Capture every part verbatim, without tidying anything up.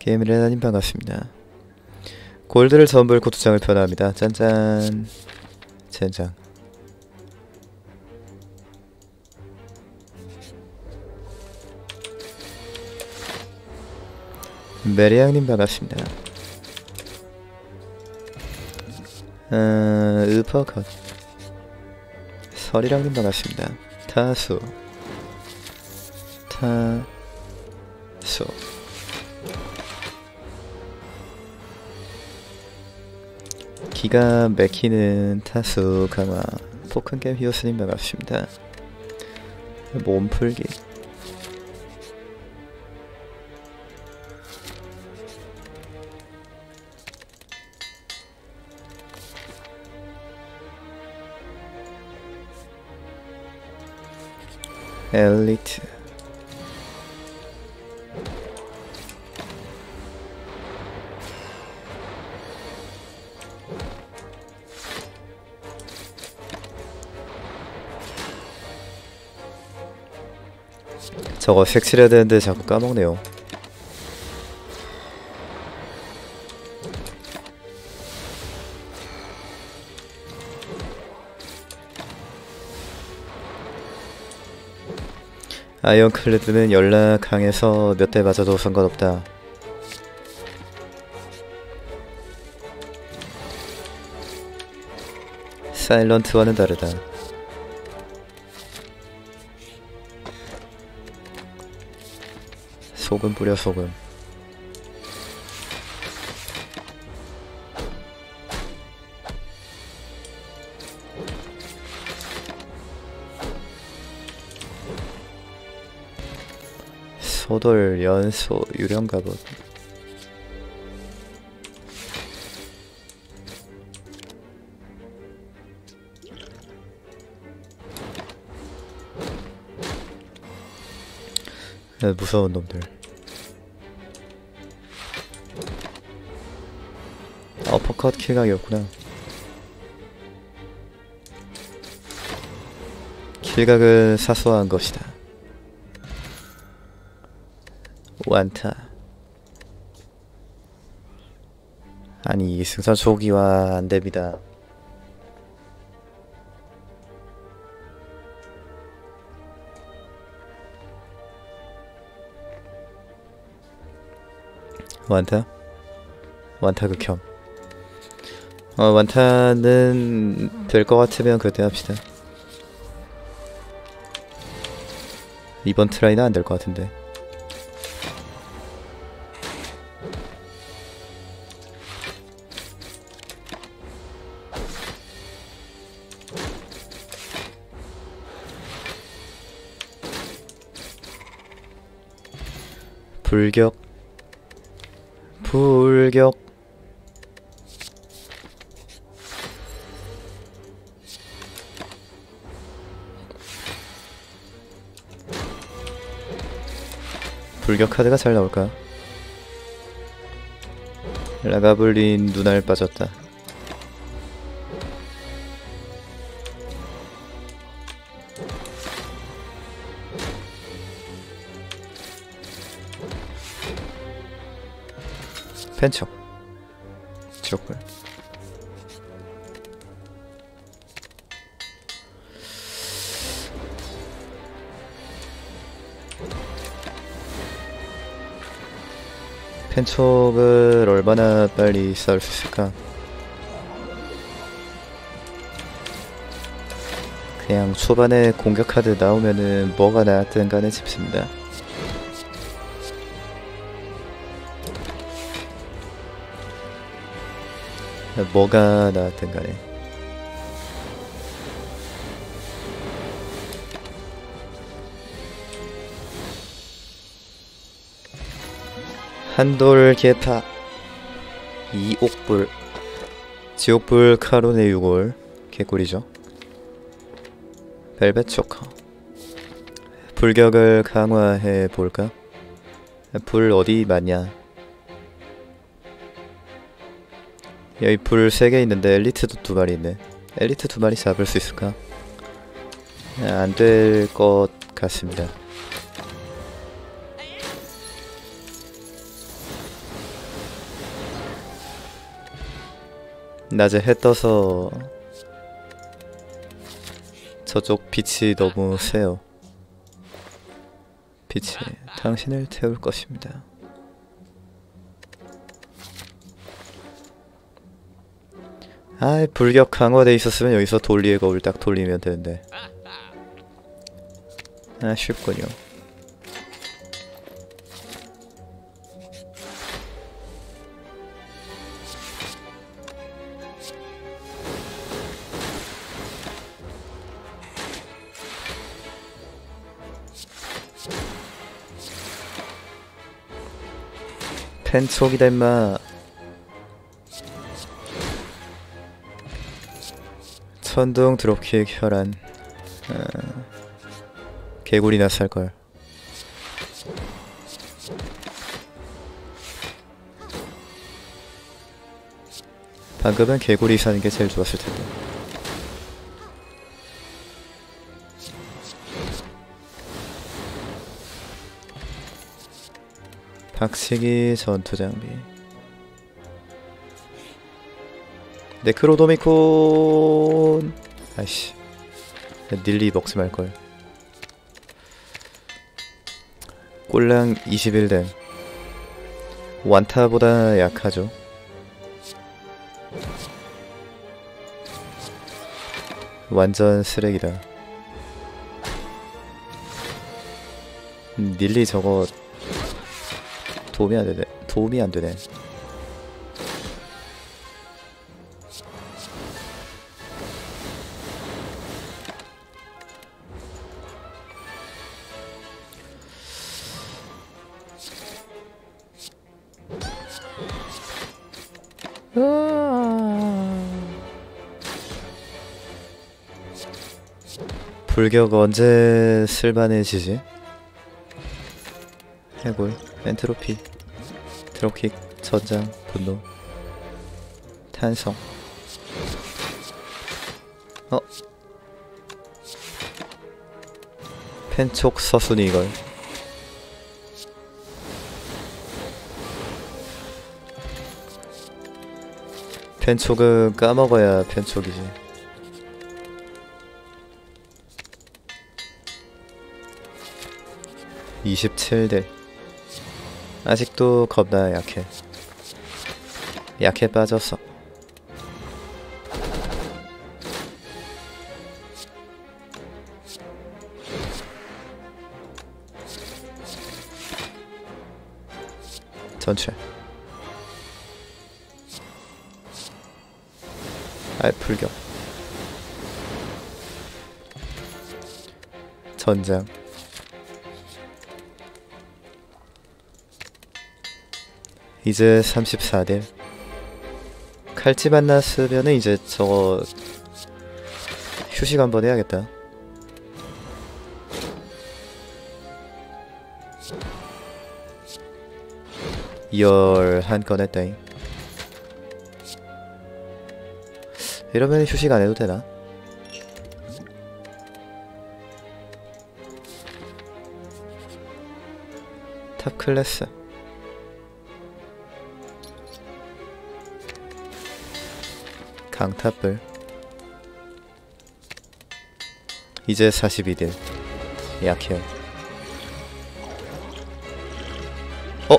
게임레나님 반갑습니다. 골드를 덤블 고투장을 변화합니다. 짠짠. 젠장. 메리양님 반갑습니다. 어, 으퍼컷. 설이랑님 반갑습니다. 타수 타수 기가 막히는 타수 강화. 포큰게임 히오스님 반갑습니다. 몸풀기. 엘리트. 저거 색칠해야 되는데 자꾸 까먹네요. 아이언클레드는 연락 강해서 몇 대 맞아도 상관없다. 사일런트와는 다르다. 소금 뿌려 소금. 소돌, 연소, 유령갑옷. 아, 무서운 놈들. 어퍼컷 킬각이었구나. 킬각은 사소한 것이다. 완타. 아니 승선 초기화 안됩니다. 완타? 완타 극혐. 어 완타는 될 것 같으면 그때 합시다. 이번 트라이는 안 될 것 같은데. 불격. 불격. 불격 카드가 잘 나올까? 라가블린 눈알 빠졌다. 펜척. 지옥불. 펜촉을 얼마나 빨리 쌓을 수 있을까? 그냥 초반에 공격 카드 나오면은 뭐가 나왔든 간에 싶습니다. 뭐가 나왔든 간에. 한돌 개파. 이옥불. 지옥불 카론의 유골. 개꿀이죠. 벨벳 초커. 불격을 강화해 볼까? 불 어디 맞냐? 여기 불 세 개 있는데 엘리트도 두 마리 있네. 엘리트 두 마리 잡을 수 있을까? 안 될 것 같습니다. 낮에 해 떠서 저쪽 빛이 너무 세요. 빛이 당신을 태울 것입니다. 아이, 불격 강화돼 있었으면 여기서 돌리의 거울 딱 돌리면 되는데. 아, 쉽군요. 펜촉이다 임마. 천둥 드롭킥 혈안. 어, 개구리나 살걸. 방금은 개구리 사는 게 제일 좋았을 텐데. 박치기 전투장비. 네크로도미콘. 아이씨, 닐리 먹지 말걸. 꼴랑 이십일 댐. 완타보다 약하죠. 완전 쓰레기다. 닐리 저거 도움이 안 되네. 도움이 안 되네. 불격 언제 쓸만해지지? 해골, 엔트로피, 드롭킥, 전장, 분노, 탄성. 어? 펜촉 서순이 이걸. 펜촉은 까먹어야 펜촉이지. 이십칠 딜. 아직도 겁나 약해. 약해 빠졌어. 전체. 아, 불격. 전장. 이제 삼십사 딜. 칼집 안 났으면은 이제 저거 휴식 한번 해야겠다. 열 한 건 했다잉. 이러면 휴식 안 해도 되나? 탑 클래스. 강탑불. 이제 사십이 딜. 약해요. 어?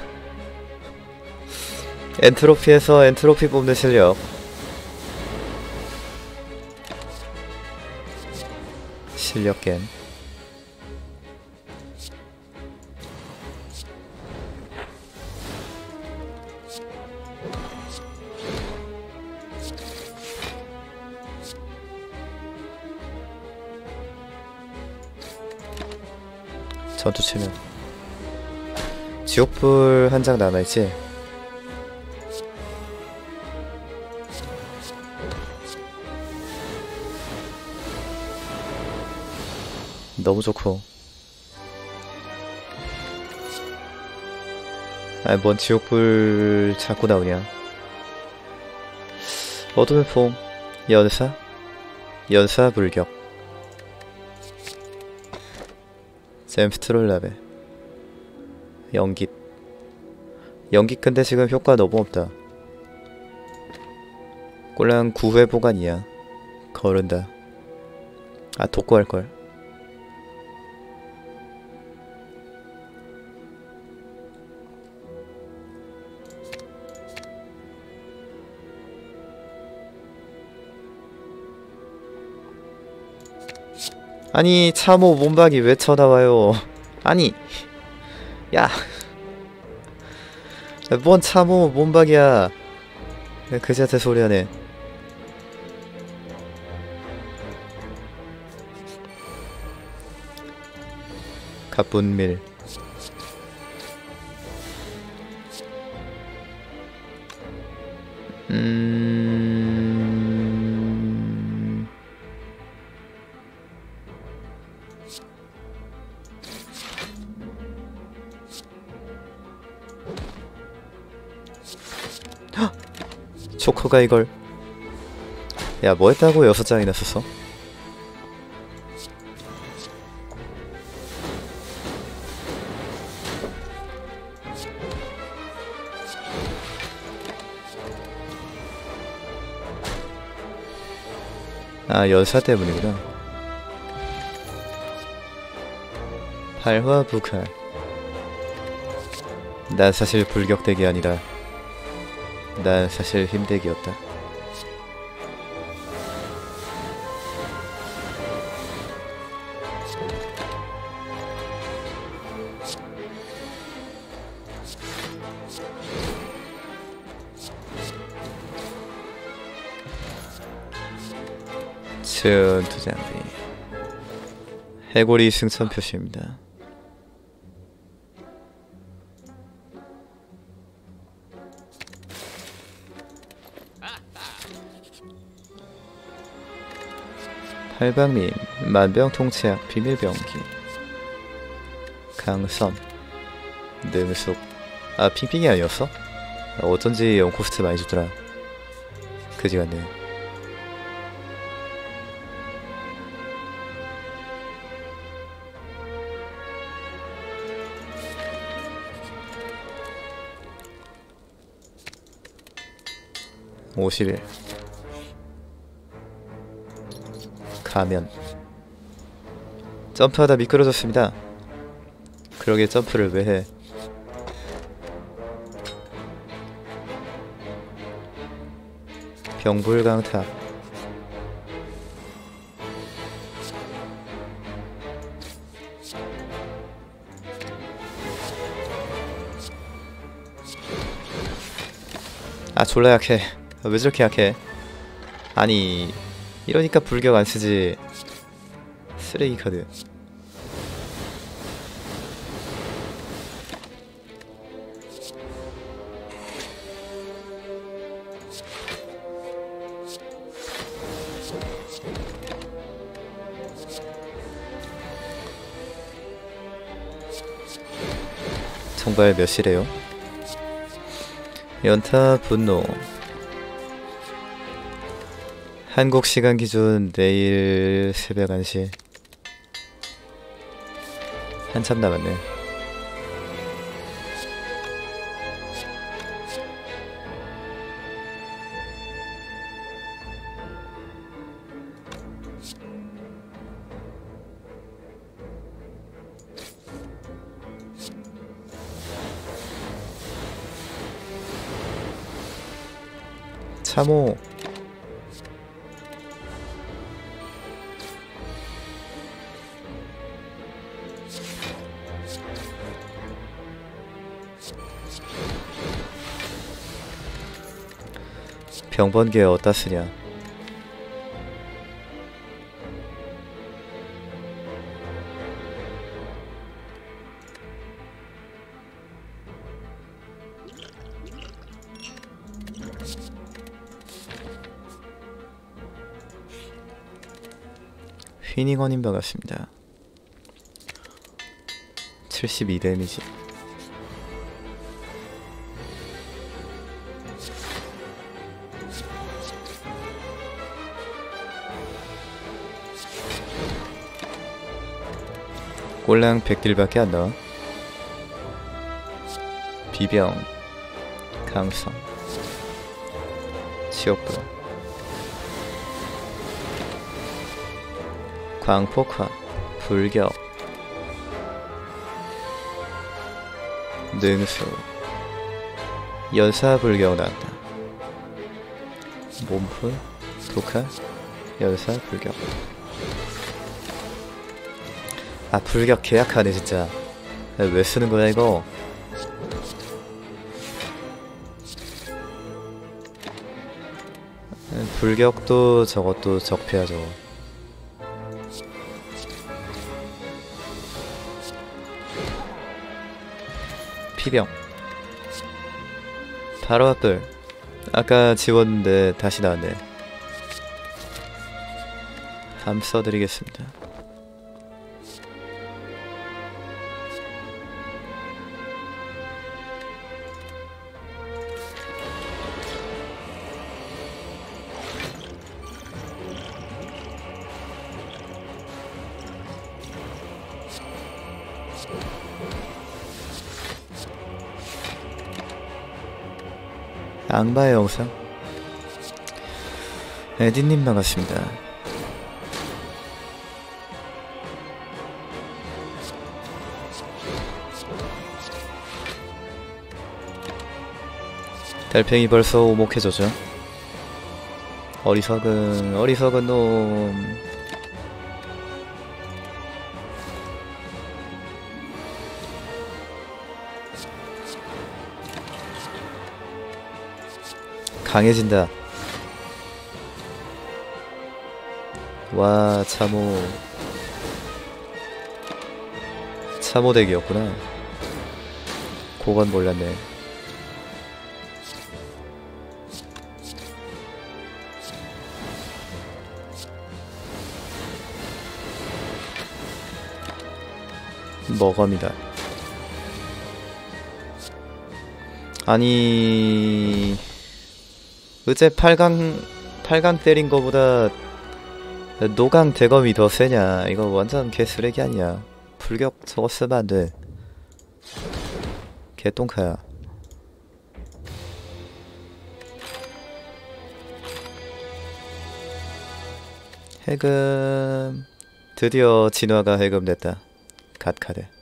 엔트로피에서 엔트로피 뽑는 실력. 실력 겜. 전투 치면 지옥불 한 장 남아있지? 너무 좋고. 아니, 뭔 지옥불 자꾸 나오냐. 어둠의 폼. 연사? 연사 불격. 잼프트롤라베. 연깃. 연깃 근데 지금 효과 너무 없다. 꼴랑 구 회 보관이야. 거른다. 아 독고할걸. 아니 참호 몸박이 왜 쳐나와요. 아니 야 뭔 참호 몸박이야. 그자한테 소리하네. 갑분밀. 음... 헉! 조커가 이걸. 야 뭐했다고 여섯 장이나 썼어? 아 연사 때문이구나. 발화부칼. 난 사실 불격덱이 아니라 난 사실 힘덱이었다. 전투장비. 해골이 승천 표시입니다. 팔방민, 만병통치약, 비밀병기, 강섬, 능숙. 아 핑핑이 아니었어? 어쩐지 영코스트 많이 주더라. 그지같네. 오십 일. 가면. 점프하다 미끄러졌습니다. 그러게 점프를 왜 해. 병불강탑. 아 졸라 약해. 왜 저렇게 약해? 아니 이러니까 불격 안 쓰지. 쓰레기 카드. 정발 몇이래요? 연타 분노. 한국 시간 기준 내일 새벽 한 시. 한참 남았네. 참호. 병번개 어디다 쓰냐. 휘닝원인 반갑습니다. 칠십이 데미지. 꼴랑 백 딜밖에 안 나와. 비병, 강성, 지옥불. 광폭화, 불격, 능수, 연사 불격 나왔다. 몸풀, 독화, 연사 불격. 아 불격 계약하네 진짜. 왜 쓰는 거야 이거? 불격도 저것도 적폐야 저거. 피병 바로 앞들. 아까 지웠는데 다시 나왔네. 함 써드리겠습니다. 악마의 영상. 에디님 반갑습니다. 달팽이 벌써 오목해졌죠. 어리석은 어리석은 놈. 강해진다. 와 참호 참호덱이었구나. 그건 몰랐네. 머검이다. 아니 어제 팔 강 팔 강 때린 거보다 노강 대검이 더 세냐. 이거 완전 개쓰레기 아니야. 불격 저거 쓰면 안 돼. 개똥카야. 해금. 드디어 진화가 해금됐다. 갓카드.